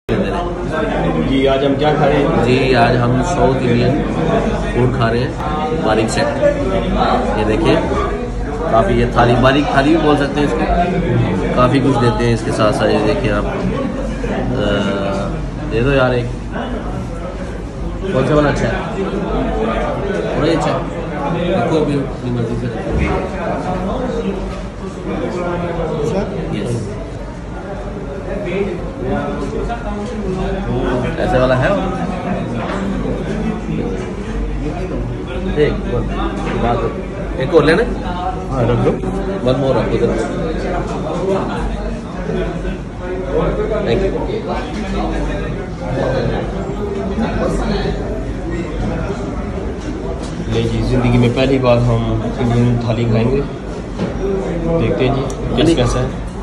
जी आज हम क्या खा रहे हैं? जी आज हम साउथ इंडियन फूड खा रहे हैं, बारीक सेट। ये देखिए काफ़ी, ये थाली, बारीक थाली भी बोल सकते हैं इसको। काफ़ी कुछ देते हैं इसके साथ साथ। ये देखिए आप, दे दो यार एक। कौन सा वाला अच्छा है? थोड़ा ही अच्छा है, देखो अभी अपनी मर्जी से। यस, ऐसे वाला है। एक और लेना? हाँ रख दो। वन मोर रखो इधर। Thank you. ले जी, ज़िंदगी में पहली बार हम इंडियन थाली खाएंगे। देखते हैं जी कैसा है।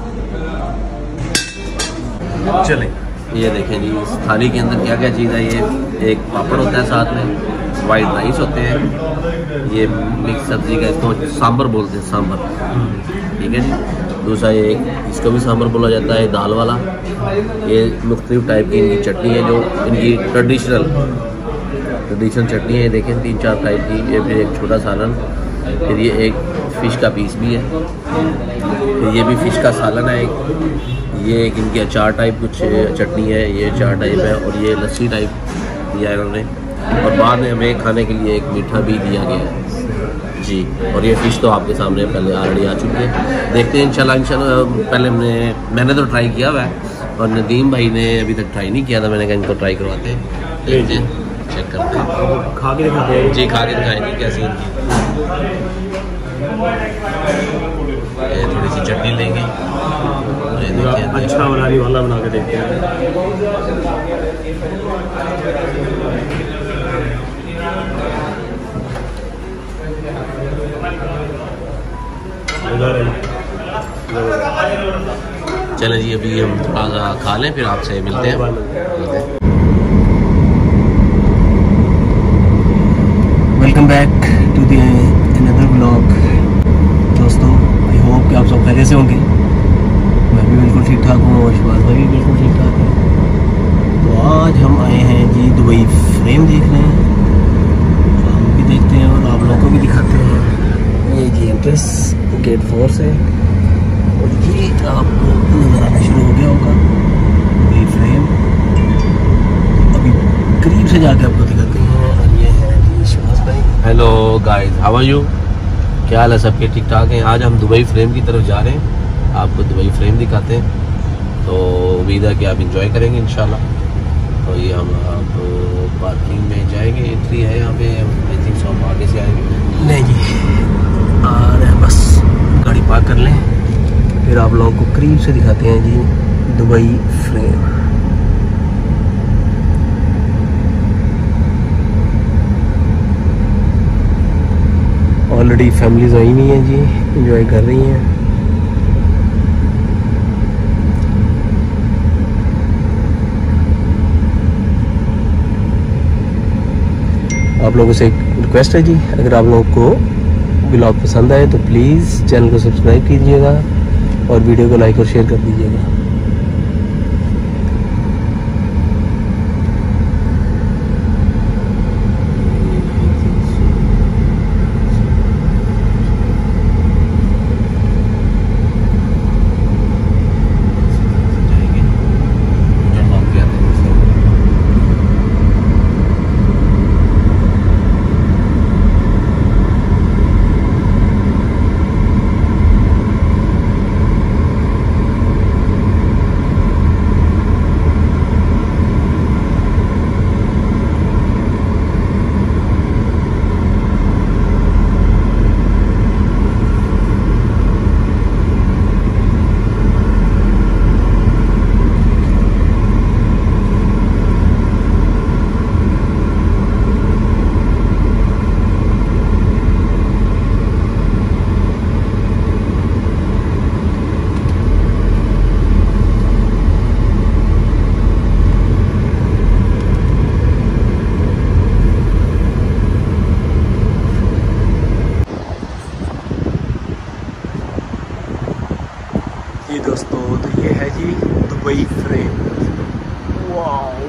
चलें, ये देखें जी इस थाली के अंदर क्या क्या चीज़ है। ये एक पापड़ होता है, साथ में वाइट राइस होते हैं, ये मिक्स सब्जी का, इसको सांभर बोलते हैं, सांभर। ठीक है जी। दूसरा ये एक, इसको भी सांभर बोला जाता है, दाल वाला। ये मुख्तलिफ टाइप की इनकी चटनी है, जो इनकी ट्रेडिशनल चटनी है। देखें 3-4 टाइप की। ये फिर एक छोटा सालन, फिर ये एक फ़िश का पीस भी है, फिर ये भी फ़िश का सालन है एक। ये एक इनकी अचार टाइप कुछ चटनी है, ये अचार टाइप है। और ये लस्सी टाइप दिया है इन्होंने। और बाद में हमें खाने के लिए एक मीठा भी दिया गया है जी। और ये फ़िश तो आपके सामने पहले ऑलरेडी आ चुकी है। देखते हैं इंशाल्लाह। पहले मैंने तो ट्राई किया हुआ है, और नदीम भाई ने अभी तक ट्राई नहीं किया था। मैंने कहा इनको ट्राई करवाते हैं, देखते हैं, चेक करते हैं, खा के दिखाते हैं जी। खा के दिखाएंगे कैसी इनकी। थोड़ी सी चटनी लेंगे, अच्छा बनाने वाला बना के देखते हैं। चलें जी, अभी हम थोड़ा सा खा लें, फिर आपसे मिलते हैं। Welcome back to the another vlog. दोस्तों, आई होप कि आप सब खैरियत से होंगे। मैं भी बिल्कुल ठीक ठाक हूँ, और शिवाज भाई भी बिल्कुल ठीक ठाक है। तो आज हम आए हैं जी दुबई फ्रेम देखने। तो हम भी देखते हैं और आप लोगों को भी दिखाते हैं। ये जी एंट्रेंस गेट 4 से, और ये आपको नज़र आना शुरू हो गया होगा दुबई फ्रेम। अभी करीब से जाके आपको दिखाते हैं। और ये है जी शिवाज भाई। Hello guys, how are you? क्या हाल है सबके? ठीक ठाक हैं। आज हम दुबई फ्रेम की तरफ जा रहे हैं, आपको दुबई फ्रेम दिखाते हैं। तो उम्मीद है कि आप इंजॉय करेंगे इंशाल्लाह। तो ये हम आप पार्किंग में जाएंगे, एंट्री है यहाँ पे। आई थिंक सो हम आगे से आएंगे। नहीं जी, आ रहे हैं, बस गाड़ी पार्क कर लें, फिर आप लोगों को करीब से दिखाते हैं जी दुबई फ्रेम। ऑलरेडी फैमिलीज आई नहीं है जी, एंजॉय कर रही हैं। आप लोगों से एक रिक्वेस्ट है जी, अगर आप लोगों को ब्लॉग पसंद आए तो प्लीज़ चैनल को सब्सक्राइब कीजिएगा और वीडियो को लाइक और शेयर कर दीजिएगा।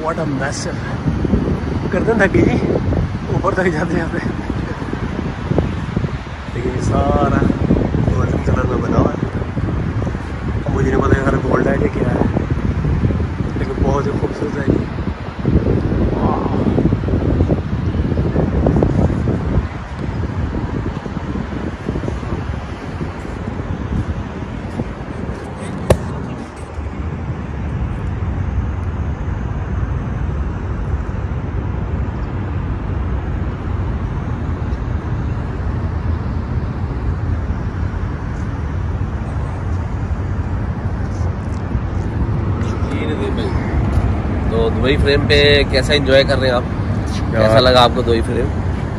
व्हाट अ मैसिव गर्दन थक गई जी ऊपर तक जाते जाते। देखिए सारा गोल्डन कलर में बना हुआ है। मुझे नहीं पता यार गोल्ड है कि क्या है, लेकिन बहुत ही खूबसूरत है जी। तो दुबई फ्रेम पे कैसा एंजॉय कर रहे हैं आप? कैसा लगा आपको दुबई फ्रेम?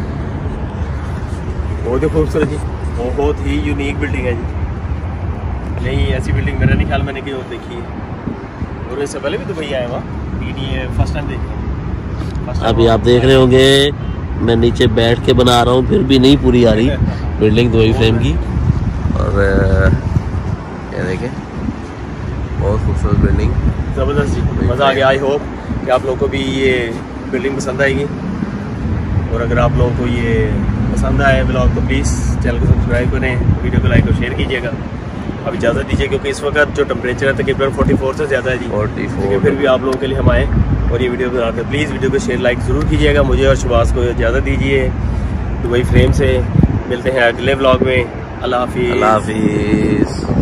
बहुत ही खूबसूरत जी, बहुत ही यूनिक बिल्डिंग है जी। नहीं ऐसी बिल्डिंग मेरा नहीं ख्याल मैंने कहीं और देखी है, और इससे पहले भी दुबई आया हुआ, लेकिन ये फर्स्ट टाइम देखा। अभी आप देख रहे होंगे मैं नीचे बैठ के बना रहा हूँ, फिर भी नहीं पूरी आ रही बिल्डिंग दुबई फ्रेम की। और ये देखें बहुत खूबसूरत बिल्डिंग, ज़बरदस्त जी, मज़ा आ गया। आई होप कि आप लोगों को भी ये बिल्डिंग पसंद आएगी, और अगर आप लोगों को ये पसंद आए ब्लॉग तो प्लीज़ चैनल को सब्सक्राइब करें, वीडियो को लाइक और शेयर कीजिएगा। अब इजाज़त दीजिए क्योंकि इस वक्त जो टेम्परेचर है तकरीबन 44 से ज़्यादा है जी, 44। फिर भी आप लोगों के लिए हम आए और ये वीडियो बनाते हैं। प्लीज़ वीडियो को शेयर लाइक ज़रूर कीजिएगा। मुझे और शहबाज को इजाज़त दीजिए दुबई फ्रेम से। मिलते हैं अगले ब्लॉग में। अल्लाह हाफिज़।